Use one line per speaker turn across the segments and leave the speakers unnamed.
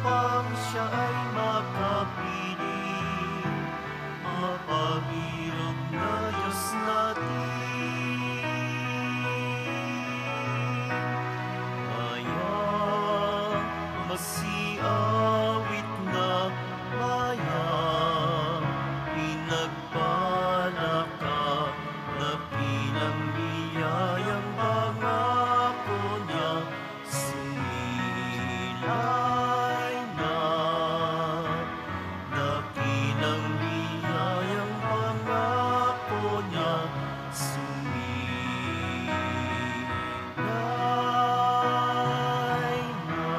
upang siya ay makapiling. Mapabirog na Diyos natin. Maya, masiawit na maya, pinagpala ka na pinambiyayang pangako niya. Sumilay na dakilang biyayang pangako niya. Sumilay na.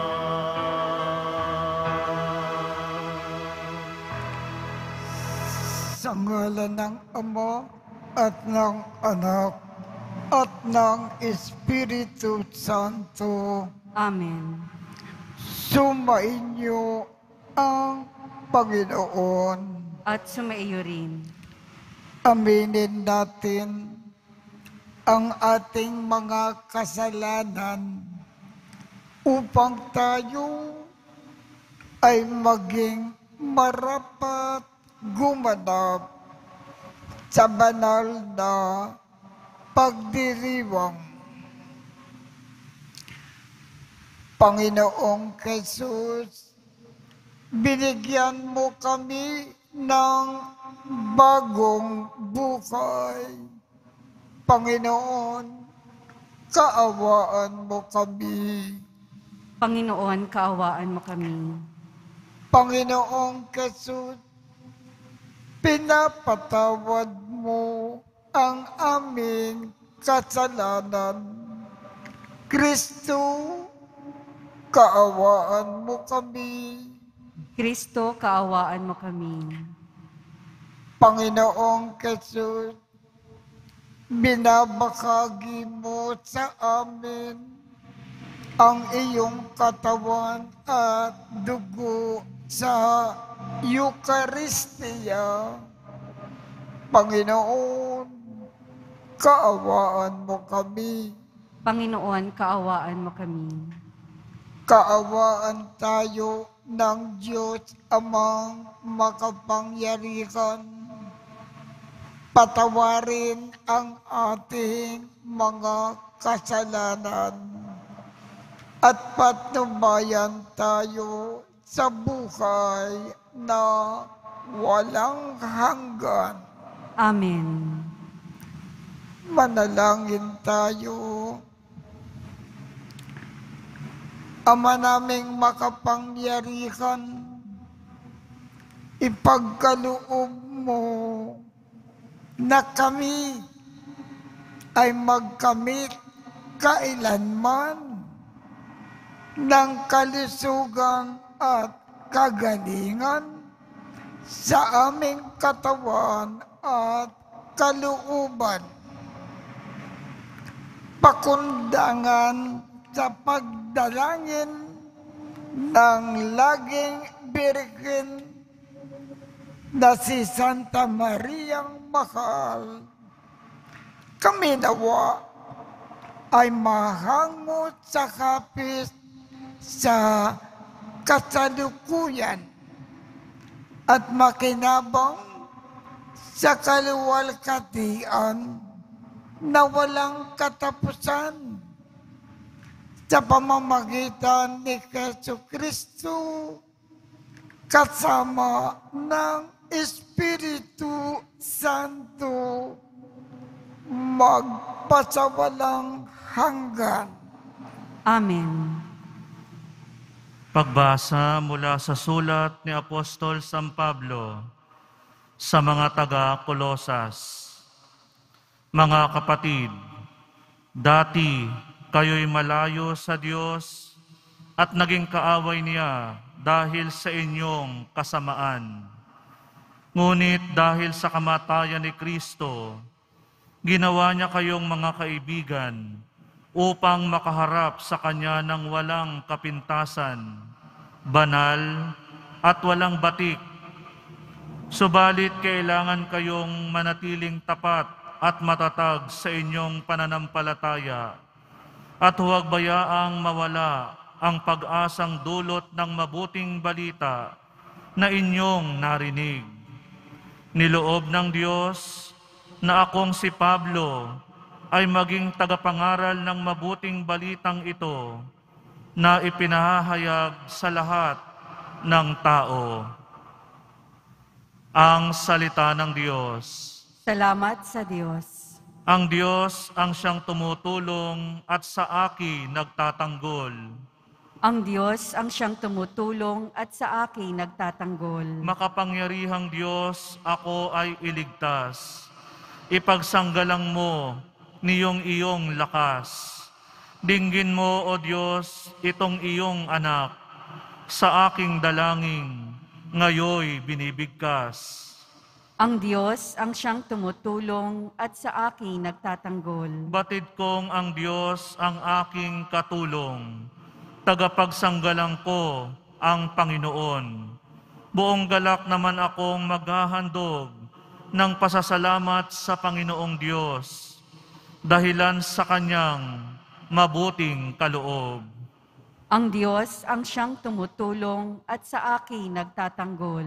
Sa ngalan ng Ama at ng Anak at ng Espiritu Santo.
Amen.
Sumainyo ang Panginoon.
At sumaiyo rin.
Aminin natin ang ating mga kasalanan upang tayo ay maging marapat gumanap sa banal na pagdiriwang. Panginoong Jesus, binigyan mo kami ng bagong buhay. Panginoon, kaawaan mo kami.
Panginoon, kaawaan mo kami.
Panginoong Jesus, pinapatawad mo ang aming kasalanan. Kristo, kaawaan mo kami.
Kristo, kaawaan mo kami.
Panginoong Jesus, binabahagi mo sa amin ang iyong katawan at dugo sa Eucharistia. Panginoon, kaawaan mo kami.
Panginoon, kaawaan mo kami.
Kaawaan tayo ng Diyos Amang makapangyarihan. Patawarin ang ating mga kasalanan at patnubayan tayo sa buhay na walang hanggan.
Amen.
Manalangin tayo. Ama naming makapangyarihan, ipagkaloob mo na kami ay magkamit kailanman ng kalusugan at kagalingan sa aming katawan at kalooban. Pakundangan sa pagdalangin ng laging Birhen na si Santa Mariang Mahal, kami nawa ay mahangot sa kapis sa kasalukuyan at makinabang sa kaluwalhatian na walang katapusan sa pamamagitan ni Jesucristo kasama ng Espiritu Santo magpasawalang hanggan.
Amen.
Pagbasa mula sa sulat ni Apostol San Pablo sa mga taga-Kolosas. Mga kapatid, dati kayo'y malayo sa Diyos at naging kaaway niya dahil sa inyong kasamaan. Ngunit dahil sa kamatayan ni Kristo, ginawa niya kayong mga kaibigan upang makaharap sa Kanya ng walang kapintasan, banal at walang batik. Subalit kailangan kayong manatiling tapat at matatag sa inyong pananampalataya at huwag bayaang mawala ang pag-asang dulot ng mabuting balita na inyong narinig. Niloob ng Diyos na akong si Pablo ay maging tagapangaral ng mabuting balitang ito na ipinahahayag sa lahat ng tao. Ang salita ng Diyos.
Salamat sa Diyos.
Ang Diyos ang siyang tumutulong at sa akin nagtatanggol.
Ang Diyos ang siyang tumutulong at sa akin nagtatanggol.
Makapangyarihang Diyos, ako ay iligtas. Ipagsanggalang mo niyong iyong lakas. Dinggin mo, O Diyos, itong iyong anak. Sa aking dalangin, ngayoy binibigkas.
Ang Diyos ang siyang tumutulong at sa akin nagtatanggol.
Batid kong ang Diyos ang aking katulong. Tagapagsanggalang ko ang Panginoon. Buong galak naman akong maghahandog ng pasasalamat sa Panginoong Diyos, dahilan sa Kanyang mabuting kaloob.
Ang Diyos ang siyang tumutulong at sa akin nagtatanggol.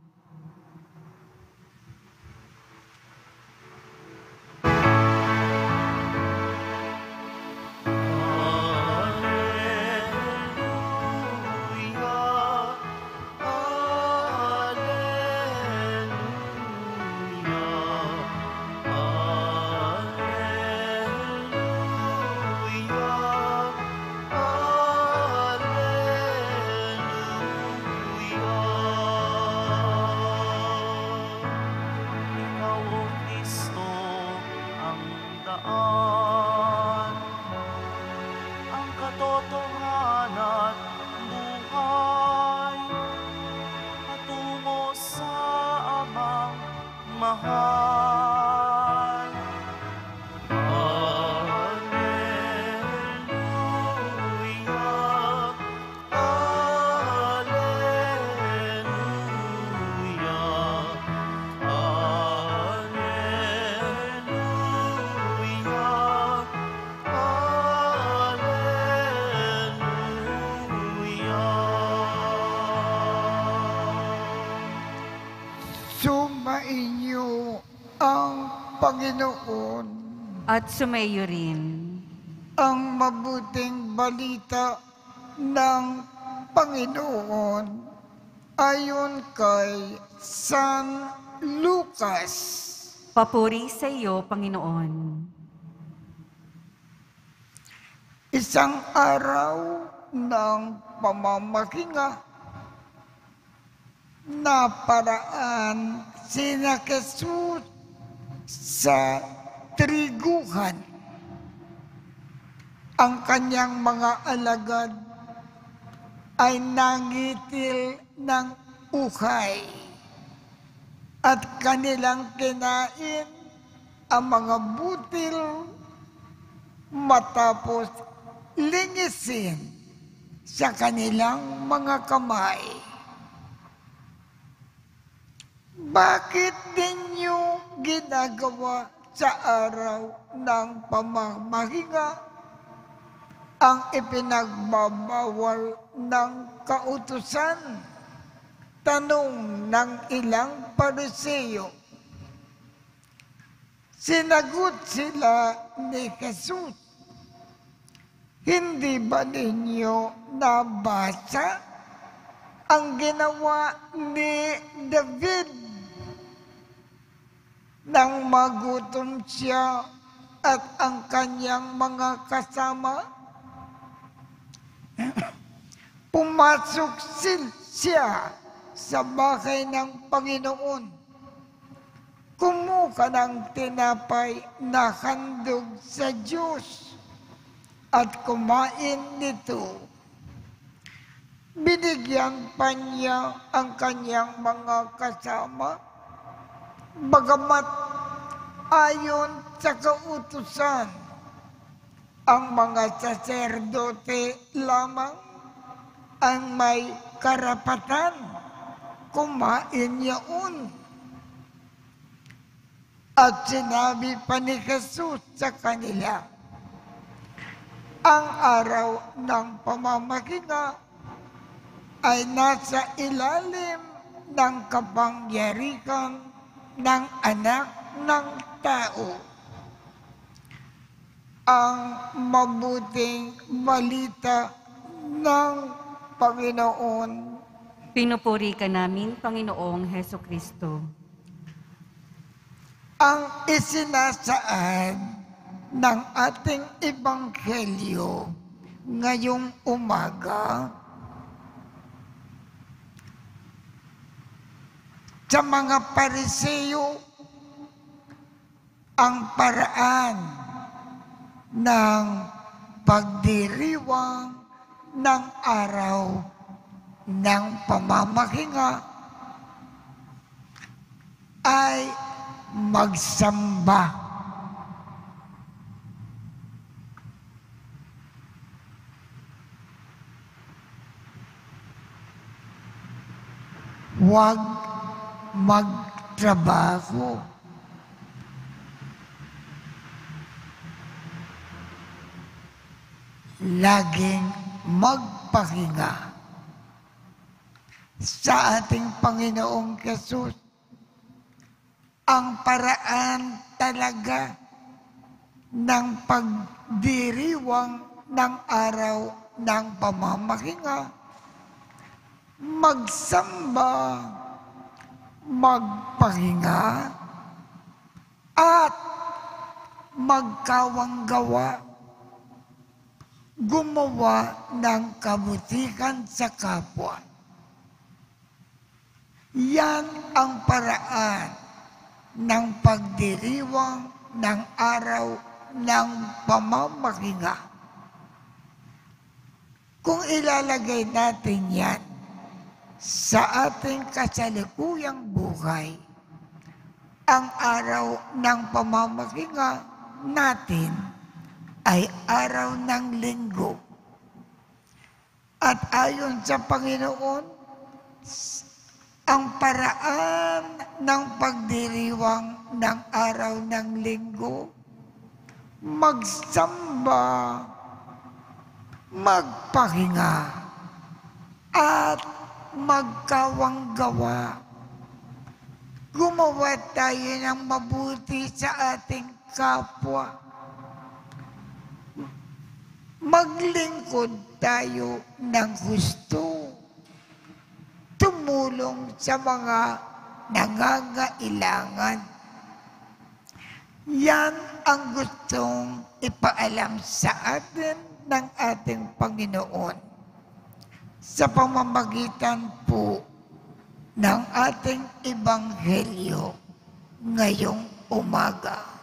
Sumainyo ang Panginoon.
At sumayo rin.
Ang mabuting balita ng Panginoon ayon kay San Lucas.
Papuri sa iyo, Panginoon.
Isang araw ng pamamahinga na paraan sina Jesus sa triguhan. Ang kanyang mga alagad ay nangitil ng uhay at kanilang kinain ang mga butil matapos lingisin sa kanilang mga kamay. Bakit ninyo ginagawa sa araw ng pamamahinga ang ipinagbabawal ng kautusan? Tanong ng ilang Pariseo. Sinagot sila ni Jesus, hindi ba ninyo nabasa ang ginawa ni David nang magutom siya at ang kanyang mga kasama? Pumasok siya sa bahay ng Panginoon. Kumuha ng tinapay na handog sa Diyos at kumain nito. Binigyan pa niya ang kanyang mga kasama, bagamat ayon sa kautusan, ang mga saserdote lamang ang may karapatan kumain yun. At sinabi pa ni Jesus sa kanila, ang araw ng pamamahinga ay nasa ilalim ng kapangyarihan ng Anak ng Tao. Ang mabuting balita ng Panginoon.
Pinupuri ka namin, Panginoong Heso Kristo.
Ang isinasaad ng ating Ebanghelyo ngayong umaga sa mga Pariseo ang paraan ng pagdiriwang ng araw ng pamamahinga ay magsamba. Huwag magtrabaho. Laging magpahinga. Sa ating Panginoong Jesus, ang paraan talaga ng pagdiriwang ng araw ng pamamahinga, magsamba, magpahinga, at magkawanggawa, gumawa ng kabutihan sa kapwa. Yan ang paraan ng pagdiriwang ng araw ng pamamahinga. Kung ilalagay natin yan sa ating kasalukuyang buhay, ang araw ng pamamahinga natin ay araw ng linggo. At ayon sa Panginoon, ang paraan ng pagdiriwang ng araw ng linggo, magsamba, magpahinga, at magkawanggawa. Gumawa tayo ng mabuti sa ating kapwa. Maglingkod tayo ng husto. Tumulong sa mga nangangailangan. Yan ang gustong ipaalam sa atin ng ating Panginoon sa pamamagitan po ng ating Ebanghelyo ngayong umaga.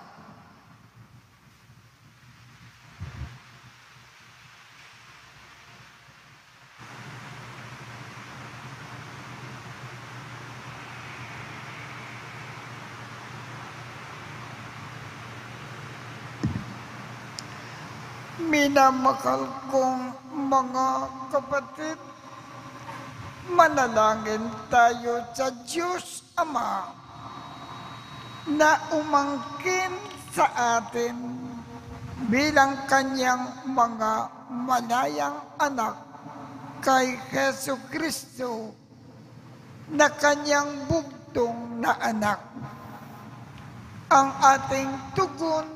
Minamahal kong mga kapatid, manalangin tayo sa Diyos Ama na umangkin sa atin bilang kanyang mga malayang anak kay Heso Kristo na kanyang bugtong na anak. Ang ating tugon,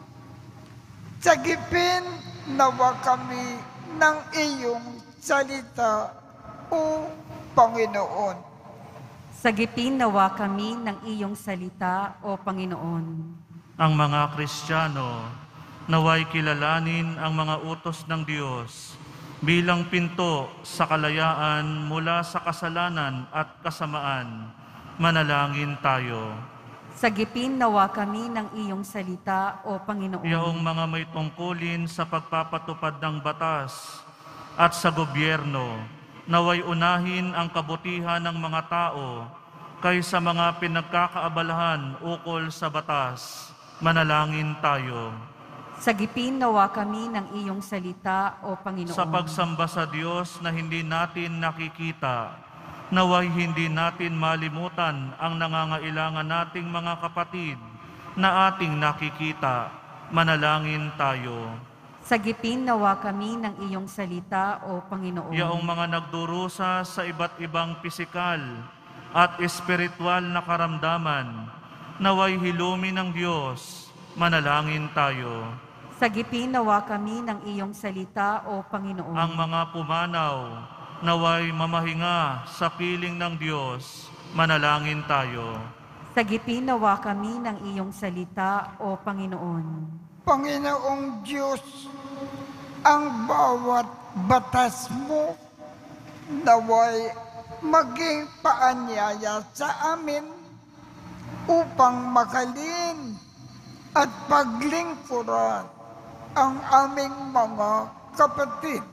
sagipin nawa kami ng iyong salita, O Panginoon.
Sagipin nawa kami ng iyong salita, O Panginoon.
Ang mga Kristiyano naway kilalanin ang mga utos ng Diyos bilang pinto sa kalayaan mula sa kasalanan at kasamaan. Manalangin tayo.
Sagipin nawa kami ng iyong salita, O Panginoon.
Yaong mga may tungkulin sa pagpapatupad ng batas at sa gobyerno, naway unahin ang kabutihan ng mga tao kaysa mga pinagkakaabalahan ukol sa batas. Manalangin tayo.
Sagipin nawa kami ng iyong salita, O Panginoon.
Sa pagsamba sa Diyos na hindi natin nakikita, naway hindi natin malimutan ang nangangailangan nating mga kapatid na ating nakikita. Manalangin tayo.
Sagipin nawa kami ng iyong salita, O Panginoon.
Yaong mga nagdurusa sa iba't ibang pisikal at espiritual na karamdaman, naway hilumin ng Diyos, manalangin tayo.
Sagipin nawa kami ng iyong salita, O Panginoon.
Ang mga pumanaw, naway mamahinga sa piling ng Diyos, manalangin tayo.
Sagipin nawa kami ng iyong salita, O Panginoon.
Panginoong Diyos, ang bawat batas mo naway maging paanyaya sa amin upang makalin at paglingkuran ang aming mga kapatid.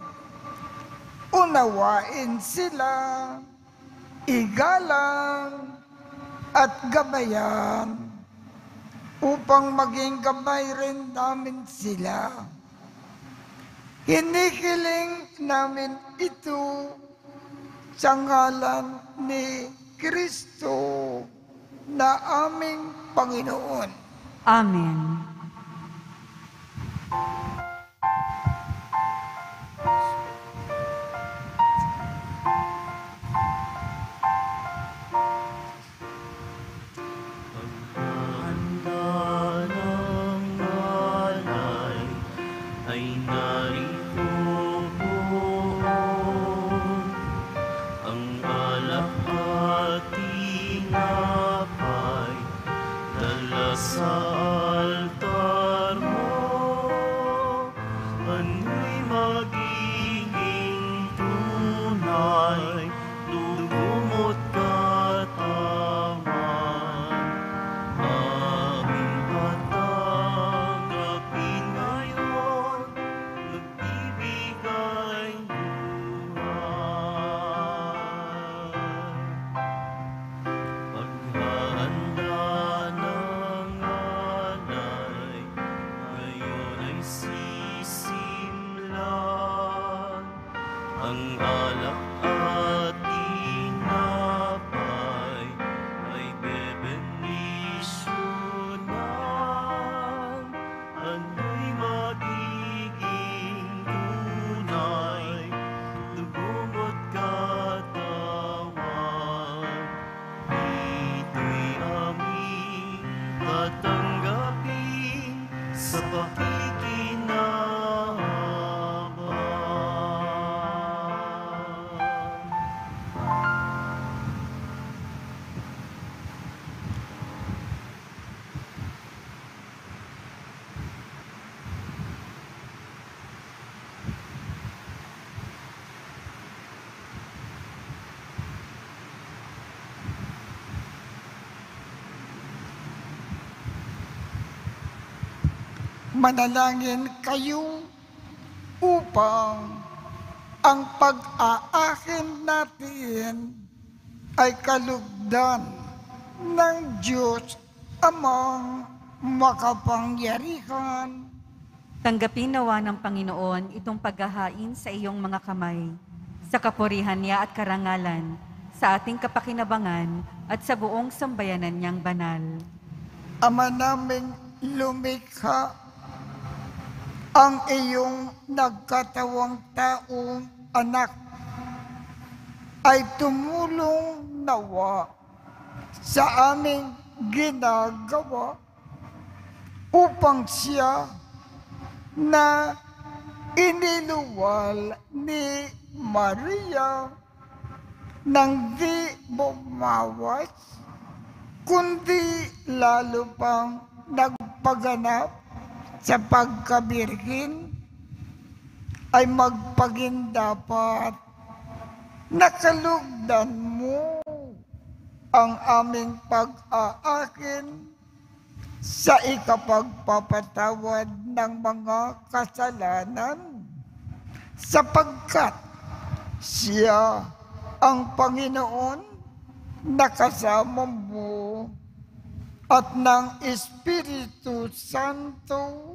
Unawain sila, igalang at gabayan upang maging gabay rin namin sila. Hinihiling namin ito sa ngalan ni Kristo na aming Panginoon.
Amen.
Ang alak at tinapay ay bebenisyonan. Ano'y magiging tunay, lubog at katawan. Ito'y aming tatanggapin sa pakikinabang.
Manalangin kayo upang ang pag-aakin natin ay kalugdan ng Diyos Amang makapangyarihan.
Tanggapin nawa ng Panginoon itong paghahain sa iyong mga kamay, sa kapurihan niya at karangalan, sa ating kapakinabangan at sa buong sambayanan niyang banal.
Ama naming lumikha, ang iyong nagkatawang taong anak ay tumulong nawa sa aming ginagawa upang siya na iniluwal ni Maria nang di bumawas, kundi lalo pang nagpaganap sa pagkabirhin, ay magpagindapat nakalugdan mo ang aming pag-aakin sa ikapagpapatawad ng mga kasalanan, sapagkat siya ang Panginoon na kasama mo at ng Espiritu Santo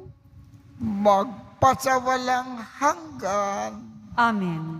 magpasawalang hanggan.
Amen.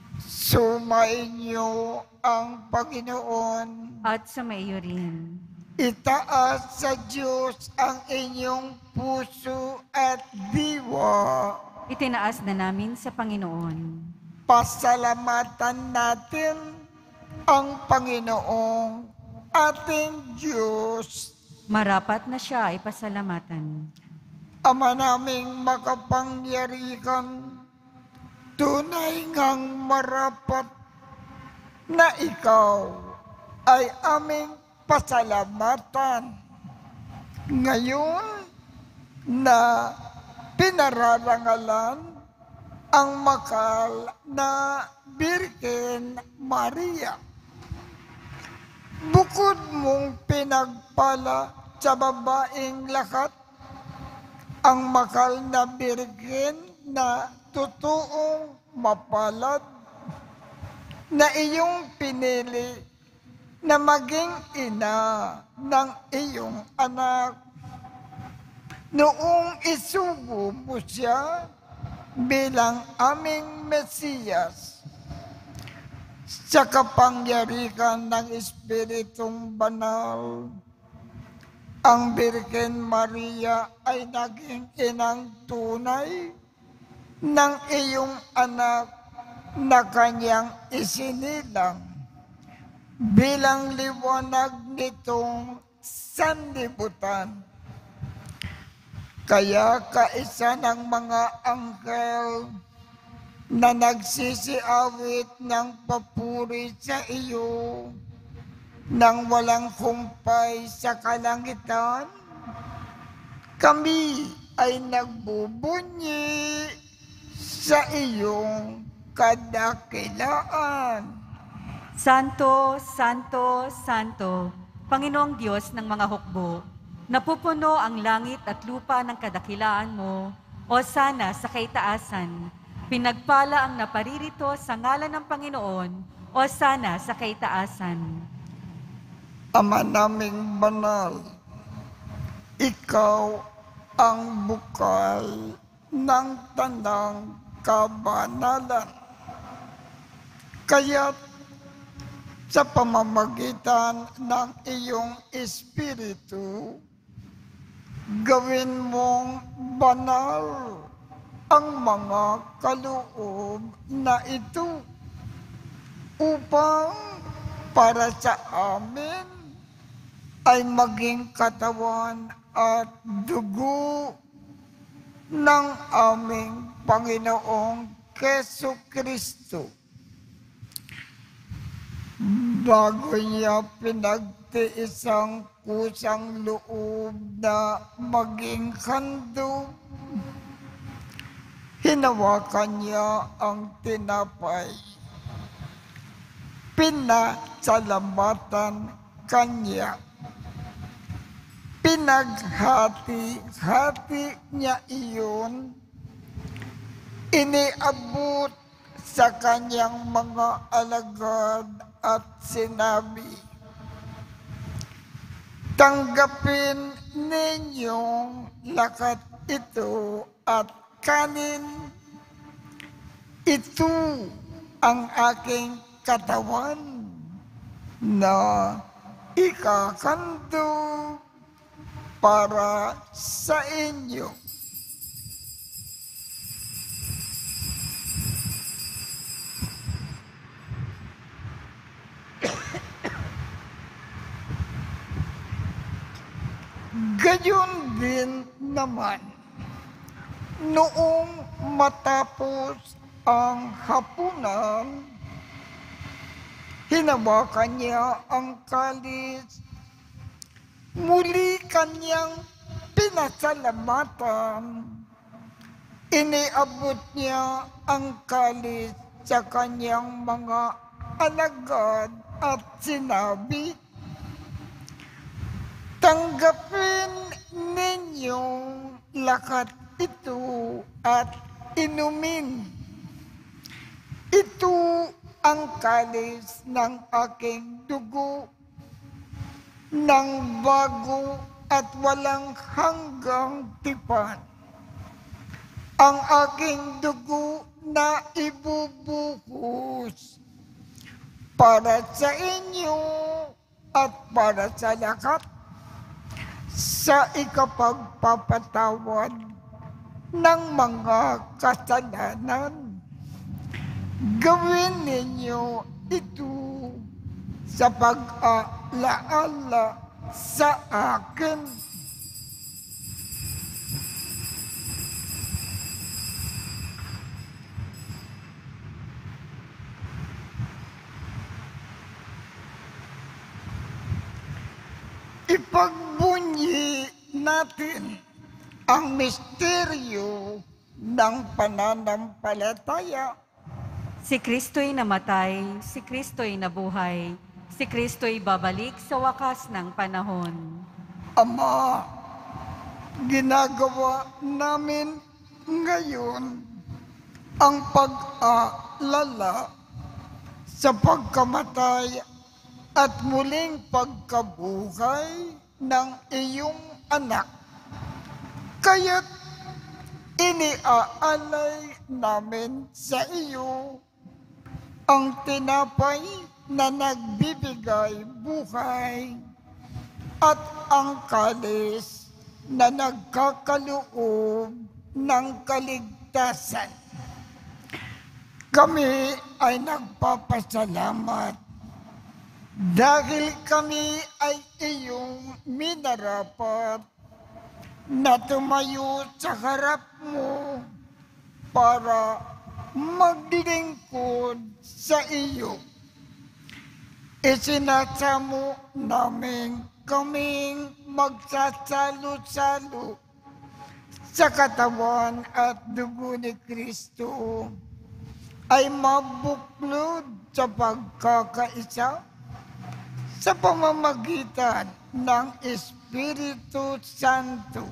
Sumainyo ang Panginoon.
At sa maiyo rin.
Itaas sa Diyos ang inyong puso at diwa.
Itinaas na namin sa Panginoon.
Pasalamatan natin ang Panginoong ating Diyos.
Marapat na siya ay pasalamatan.
Ama naming makapangyarihan, tunay ngang marapat na ikaw ay aming pasalamatan. Ngayon na pinararangalan ang makal na Birhen Maria, bukod mong pinagpala sa babaeng lahat ang makal na Birhen na totoong mapalad na iyong pinili na maging ina ng iyong anak. Noong isugo mo siya bilang aming Mesiyas, sa kapangyarihan ng Espiritong Banal, ang Birhen Maria ay naging inang tunay ng iyong anak na kanyang isinilang bilang liwanag nitong sanlibutan. Kaya kaisa ng mga anghel na nagsisiawit ng papuri sa iyo nang walang humpay sa kalangitan, kami ay nagbubunyi sa iyong kadakilaan.
Santo, Santo, Santo, Panginoong Diyos ng mga hukbo, napupuno ang langit at lupa ng kadakilaan mo, o sana sa kaitaasan. Pinagpala ang naparirito sa ngalan ng Panginoon, o sana sa kaitaasan.
Ama naming banal, ikaw ang bukal ng tanang kabanalan. Kaya't sa pamamagitan ng iyong Espiritu, gawin mong banal ang mga kaloob na ito upang para sa amin ay maging katawan at dugo ng aming Panginoong Jesucristo. Bago niya pinagtiis ang kusang loob na maging handog, hinawakan niya ang tinapay. Pinasalamatan kanya. Pinaghati-hati niya iyon. Iniabot sa kanyang mga alagad at sinabi, tanggapin ninyong lakat ito at kanin. Ito ang aking katawan na ikakandog para sa inyo. Gayon din naman, noong matapos ang hapunan, hinawakan niya ang kalis, muli kanyang pinasalamatan. Iniabot niya ang kalis sa kanyang mga alagad at sinabi, tanggapin ninyong lakat ito at inumin. Ito ang kalis ng aking dugo, ng bago at walang hanggang tipan. Ang aking dugo na ibubuhos para sa inyo at para sa lahat sa ikapagpapatawad ng mga kasalanan. Gawin ninyo ito sa pag-alaala sa akin. Ipagbunyi natin ang misteryo ng pananampalataya.
Si Kristo'y namatay, si Kristo'y nabuhay, si Kristo'y babalik sa wakas ng panahon.
Ama, ginagawa namin ngayon ang pag-aalala sa pagkamatay at muling pagkabuhay ng iyong anak. Kaya't iniaalay namin sa iyo ang tinapay na nagbibigay buhay at ang kalis na nagkakaloob ng kaligtasan. Kami ay nagpapasalamat dahil kami ay iyong minarapat na tumayo sa harap mo para maglingkod sa iyo. Isinasamo namin kaming magsasalo-salo sa katawan at dugo ni Kristo ay mabuklod sa pagkakaisa sa pamamagitan ng Espiritu Santo.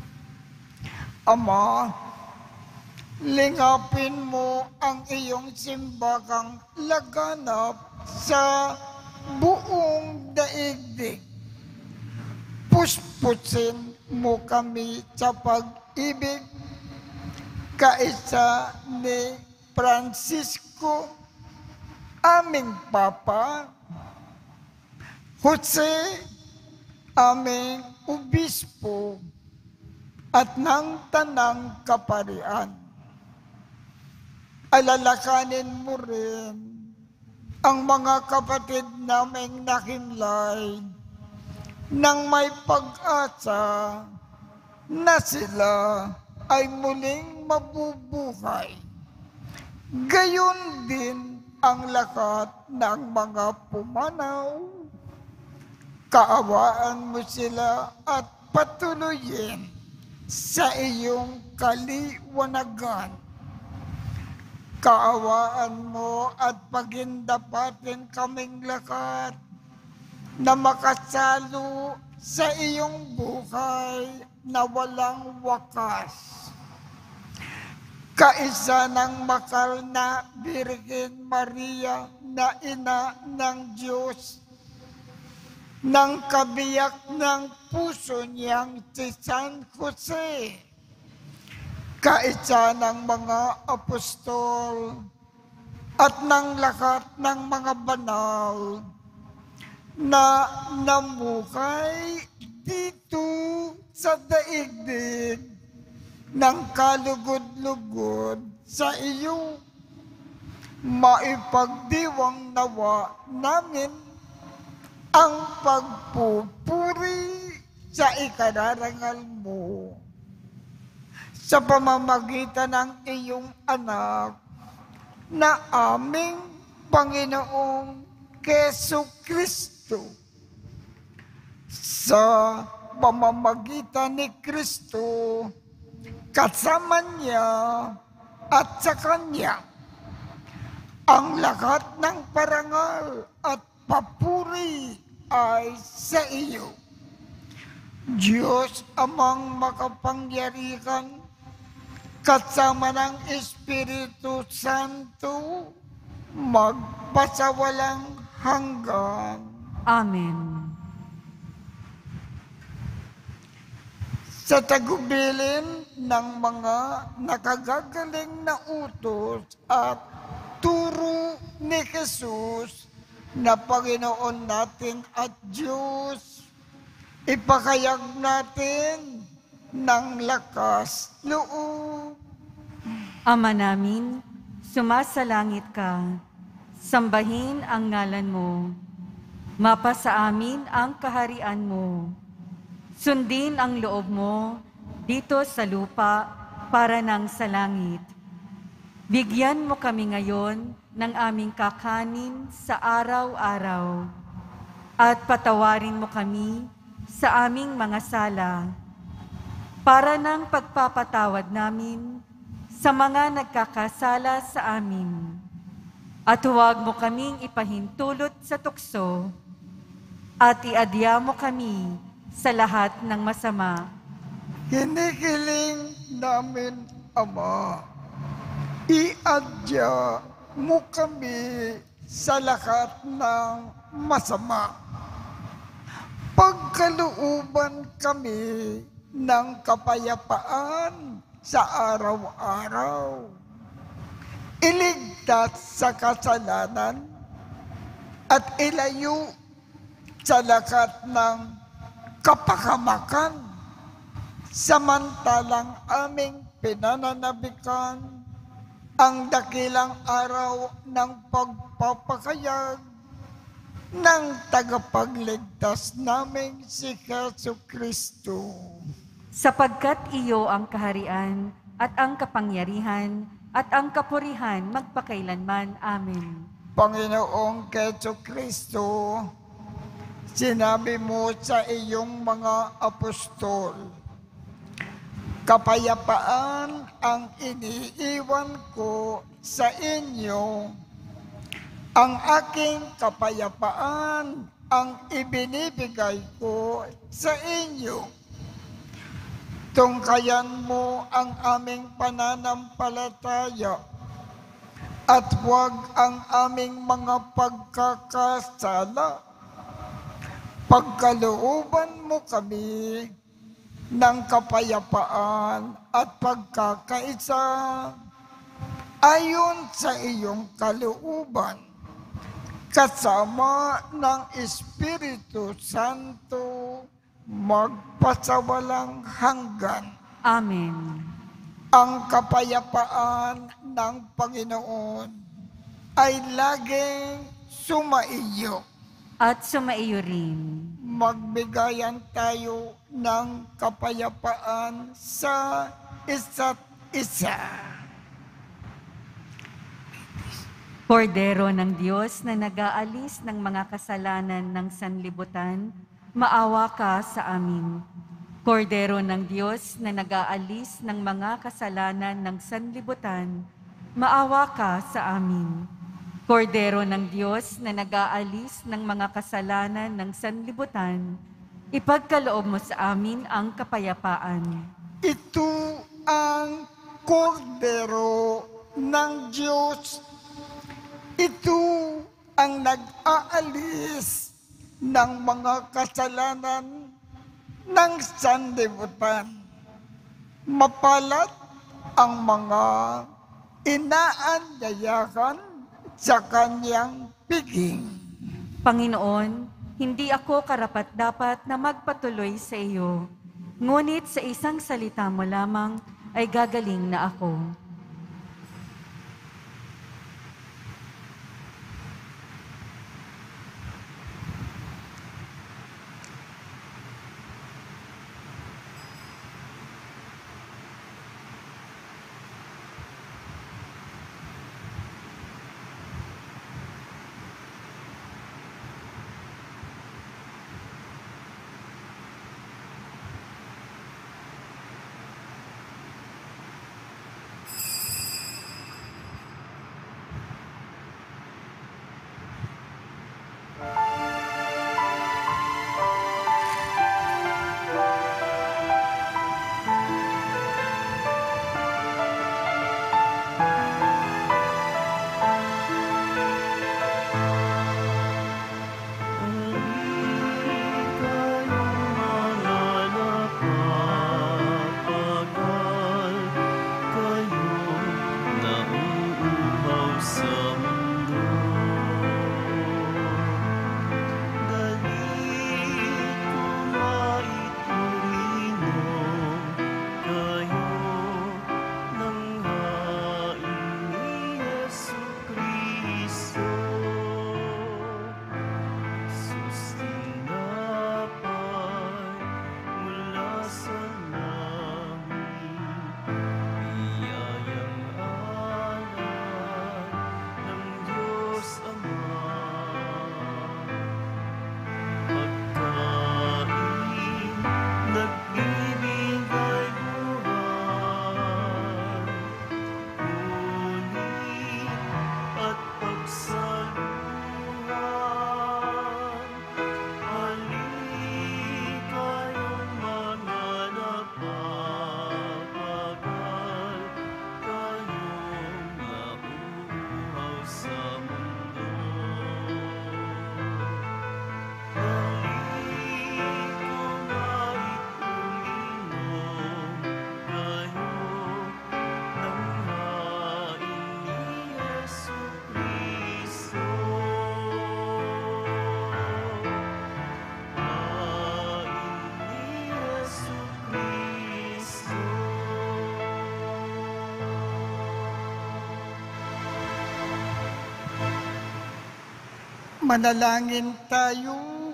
Ama, lingapin mo ang iyong simbahang laganap sa buong daigdig. Puspusin mo kami sa pag-ibig kaisa ni Francisco, aming Papa, Jose, aming Obispo, at ng Tanang Kaparian. Alalakanin mo rin ang mga kapatid naming nakimlay nang may pag-asa na sila ay muling mabubuhay. Gayon din ang lahat ng mga pumanaw. Kaawaan mo sila at patuloyin sa iyong kaliwanagan. Kaawaan mo at pagindapatin kaming lahat na makasalo sa iyong buhay na walang wakas. Kaisa ng makal na Birhen Maria na ina ng Diyos, ng kabiyak ng puso niyang si San Jose, kaisa ng mga apostol at ng lahat ng mga banal na namuhay dito sa daigdig ng kalugod-lugod sa iyo. Maipagdiwang nawa namin ang pagpupuri sa ikararangal mo sa pamamagitan ng iyong anak na aming Panginoong Jesucristo. Sa pamamagitan ni Kristo, kasama niya at sa Kanya, ang lahat ng parangal at papuri ay sa iyo. Diyos amang makapangyarihan, kasama ng Espiritu Santo, magpasawalang hanggan.
Amen.
Sa tagubilin ng mga nakagagaling na utos at turo ni Jesus na Panginoon natin at Diyos, ipakayag natin ng lakas loob.
Ama namin, sumasalangit ka. Sambahin ang ngalan mo. Mapasa amin ang kaharian mo. Sundin ang loob mo dito sa lupa para nang sa langit. Bigyan mo kami ngayon ng aming kakanin sa araw-araw. At patawarin mo kami sa aming mga sala para ng pagpapatawad namin sa mga nagkakasala sa amin. At huwag mo kaming ipahintulot sa tukso at iadya mo kami sa lahat ng masama.
Hinihiling namin, Ama, iadya mo kami sa lahat ng masama. Pagkalooban kami ng kapayapaan sa araw-araw. Iligtas sa kasalanan at ilayo sa lahat ng kapahamakan, samantalang aming pinananabikan ang dakilang araw ng pagpapakayag ng tagapagligtas naming si Jesucristo.
Sapagkat iyo ang kaharian at ang kapangyarihan at ang kapurihan magpakailanman. Amen.
Panginoong Jesucristo, sinabi mo sa iyong mga apostol, kapayapaan ang iniiwan ko sa inyo, ang aking kapayapaan ang ibinibigay ko sa inyo. Tungkayan mo ang aming pananampalataya at huwag ang aming mga pagkakasala. Pagkalooban mo kami ng kapayapaan at pagkakaisa ayon sa iyong kalooban, kasama ng Espiritu Santo, magpasawalang hanggan.
Amen.
Ang kapayapaan ng Panginoon ay laging sumaiyo.
At sumaiyo rin.
Magbigayan tayo ng kapayapaan sa isa't isa.
Kordero ng Diyos na nag-aalis ng mga kasalanan ng sanlibutan, maawa ka sa amin. Kordero ng Diyos na nag-aalis ng mga kasalanan ng sanlibutan, maawa ka sa amin. Kordero ng Diyos na nag-aalis ng mga kasalanan ng sanlibutan, ipagkaloob mo sa amin ang kapayapaan.
Ito ang kordero ng Diyos. Ito ang nag-aalis ng mga kasalanan ng sanlibutan. Mapalad ang mga inaanyayahan sa kanyang piging.
Panginoon, hindi ako karapat-dapat na magpatuloy sa iyo, ngunit sa isang salita mo lamang ay gagaling na ako.
Manalangin tayo.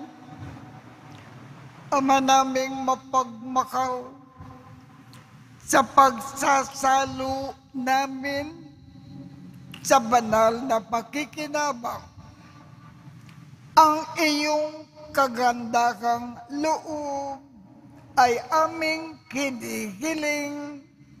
Ama naming mapagmakaw, sa pagsasalo namin sa banal na pakikinabang, ang iyong kagandahang loob ay aming kinihiling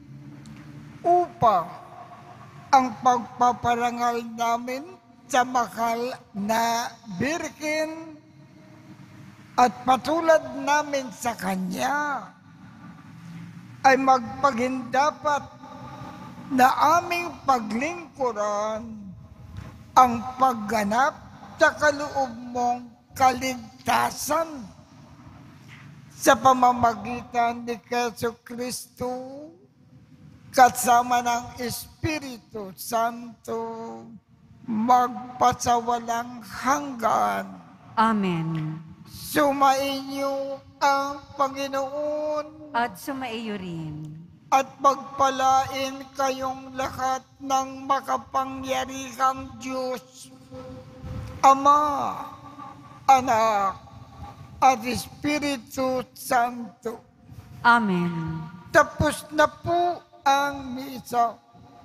upang ang pagpaparangal namin sa mahal na Birhen at patulad namin sa Kanya ay magpagindapat na aming paglingkuran ang pagganap sa kaloob mong kaligtasan sa pamamagitan ni Jesu Kristo kasama ng Espiritu Santo magpasawalang hanggan.
Amen.
Sumainyo ang Panginoon
At sumaiyo rin.
at pagpalain kayong lahat ng makapangyarihang Diyos, Ama, Anak, at Espiritu Santo.
Amen.
Tapos na po ang misa.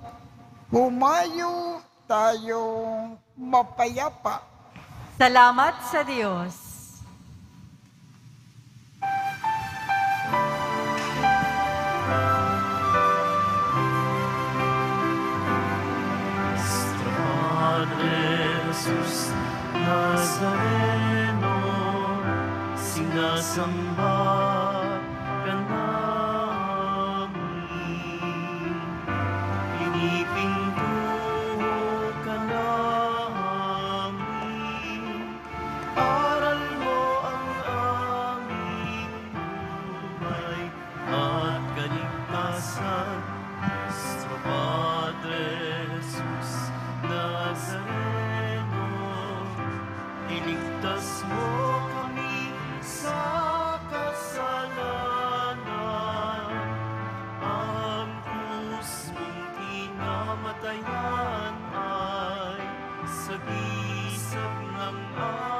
Humayo tayong mapayapa.
Salamat sa Diyos.
Padre Jesus Nazareno, sinasamba ka namin. Pinipinto ka namin. Aral mo ang aming buhay at kaligtasan. Nuestro Padre Jesus Nazareno, iligtas mo kami sa kasalanan. Ang krus mong kinamatayan ay sagisag ng